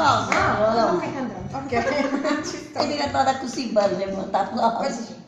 applauso. Ah, non stai cantando. Ok, ci sta. È diventata così bella, molto applauso.